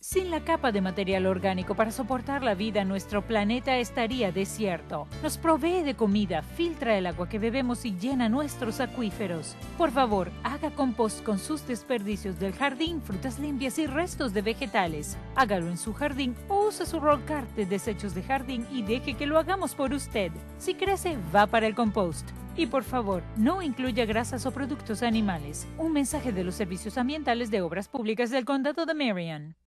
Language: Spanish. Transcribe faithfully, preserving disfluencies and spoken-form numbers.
Sin la capa de material orgánico para soportar la vida, nuestro planeta estaría desierto. Nos provee de comida, filtra el agua que bebemos y llena nuestros acuíferos. Por favor, haga compost con sus desperdicios del jardín, frutas limpias y restos de vegetales. Hágalo en su jardín o use su roll cart de desechos de jardín y deje que lo hagamos por usted. Si crece, va para el compost. Y por favor, no incluya grasas o productos animales. Un mensaje de los servicios ambientales de obras públicas del condado de Marion.